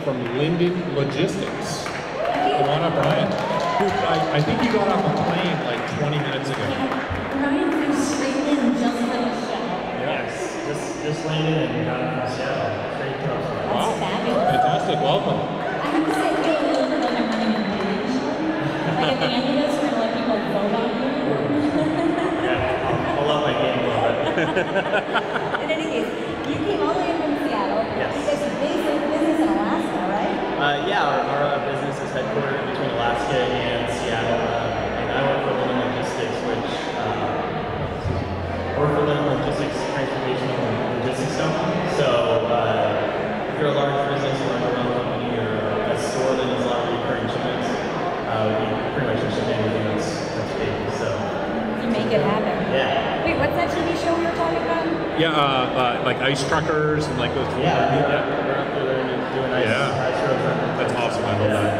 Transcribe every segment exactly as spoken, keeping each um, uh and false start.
from Linden Logistics. Come on up, Ryan. Dude, I, I think you got off a plane like twenty minutes ago. Ryan flew straight in just like a shell. Yes, just, just landed and got off the shell. Straight to us. That's Wow. fabulous. Fantastic, welcome. I have to say, I feel a little bit like I'm running a dating show. Like at the end of this, we're gonna let people vote on you. Yeah, I'll, I'll up my game a little bit. In any case, you came all the way from Seattle. Yes. You guys are based in business in Alaska, right? Uh, yeah, our, our uh, business is headquartered between Alaska and Seattle, uh, and I work for Linden Logistics, which uh, I work for Linden Logistics, transportation and logistics company. So uh, if you're a large business or a own company or a store that needs a lot of recurring shipments, uh, we pretty much just ship anything that's that's big. So You make it happen. yeah. Wait, what's that T V show we were talking about? Yeah, uh, uh, like ice truckers and like those. Yeah, we're up, we're up there and doing ice, Yeah. ice roads. That's awesome. I love that.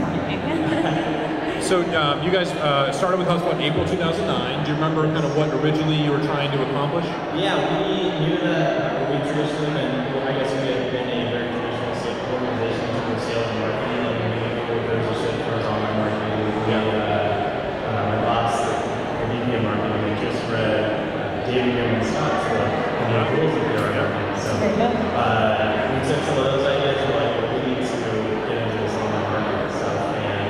Terrifying. So uh, you guys uh, started with HubSpot in April two thousand nine. Do you remember kind of what originally you were trying to accomplish? Yeah, we knew that we traditionally been, well, I guess we had been a very traditional sales organization in terms of sales and marketing, and we knew there was a shift towards online marketing. We, uh, uh, my boss, the V P of marketing, we just read uh, David Gilman's thoughts about the new rules of P R marketing. So uh, we took some of those ideas and we're like, well, we need to get into this online marketing stuff, and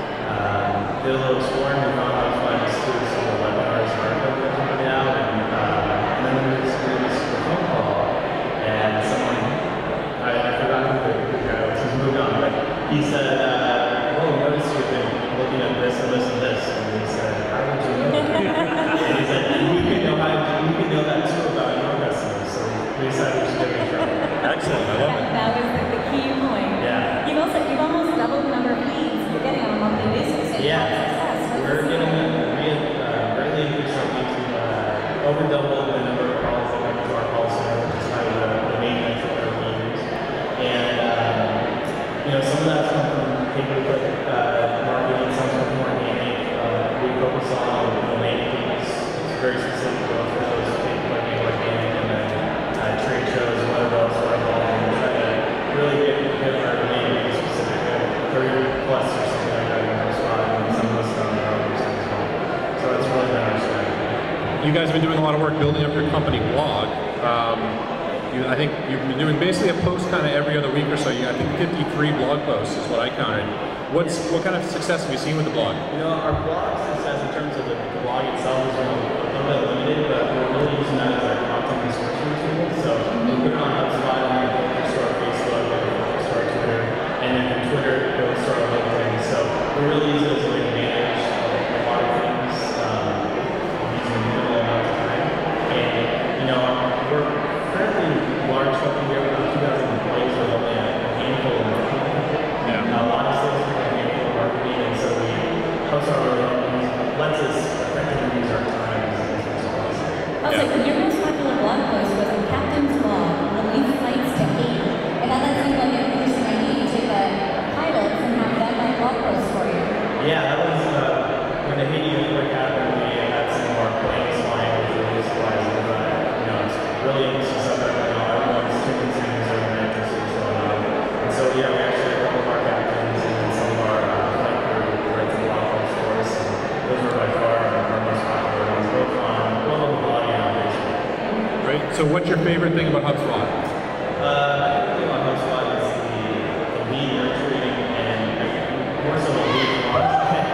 uh, did a little exploring. We found HubSpot just through some of the webinars and articles that were coming out, and, uh, and then we just released a phone call, and someone, I, I forgot who the, the guy was, he's moved on, but he said, uh, well, we noticed you've been looking at this and this and this, and he said, how would you know that? And he said, we can know, how, we can know that too about your customers, so we decided we should give it a try. Excellent. I love it. That was the, the key point. Yeah. You've also you've almost doubled the number of leads you're getting on a monthly basis. So Yeah, success. we're getting, we had uh, greatly increased our lead to uh, over double the number of calls that come to our call center, which is kind of the, the main metric that we use. And, um, you know, some of that's come from pay-per-click uh, marketing, some come from organic. Uh, we focus on you know, landing pages. It's very specific to for those pay-per-click and organic, and then uh, trade shows, whatever else we're involved in. We try to really get, get our landing page specific, uh, thirty plus or something like that in our spot, and some of us on our own website as well. So it's really been our strategy. You guys have been doing a lot of work building up your company blog. Um, you, I think you've been doing basically a post kind of every other week or so. You, I think fifty-three blog posts is what I counted. What's what kind of success have you seen with the blog? You know, our blog success in terms of the, the blog itself is really a little bit limited, but we're really using that as our content resourcing tool. So we put it on HubSpot, and then it goes to our Facebook, and it goes to our Twitter, and then from Twitter it goes to our LinkedIn. So we really use it as a way to manage uh, a lot of things um, using a minimal amount of time. And you know, we're fairly large company. We have about two thousand employees with only a handful of marketing people. Yeah. Now, a lot of sales people have a handful of marketing, and so we HubSpot really lets us effectively use our time as a business. Also, Yeah. your most popular blog post was the Captain's Blog, the lead flights to Haiti. And that doesn't seem like an interesting idea to take a pilot and have that write blog post for you. Yeah, that was uh, when the Haiti earthquake happened. We had some of our planes flying with really supplies, and uh, you know, it's really interesting stuff right now. Everyone's tuning to news overnight to see what's going on. And so, yeah, we actually had a couple of our captains and then some of our uh, flight crew write some blog posts for us. And those were by far our most popular ones, both on both on the blog and on Facebook. Great. So what's your favorite thing about HubSpot? Uh, my favorite thing about HubSpot is the, the lead nurturing and more so the lead launch.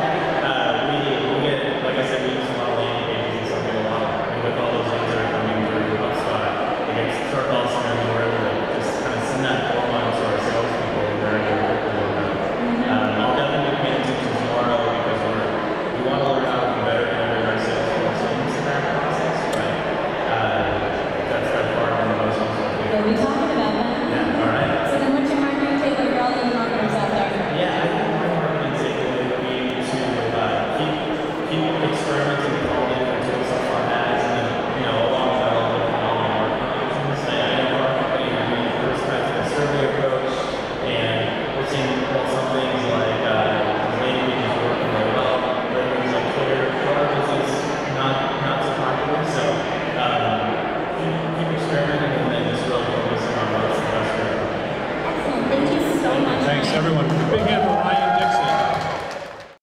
uh, we, we get, like I said, we use a lot of landing pages and so we get a lot of, and with all those leads that are coming through HubSpot, it gets to our call center and we're able to just kind of send that form on to our salespeople very, very quickly. Um, I'll definitely be paying attention tomorrow because we're, we want to learn how to be better at integrating our sales force into that process, but uh, that's by far one of the most useful things. Everyone, big hand for